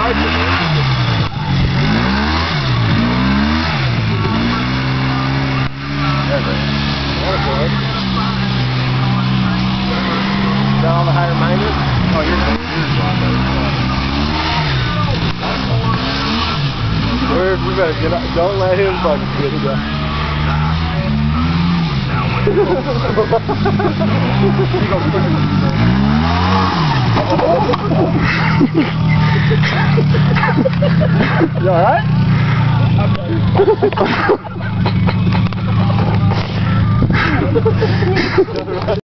Got all the higher minus? Oh, you're good. We better get up. Don't let him fucking get it up. You alright?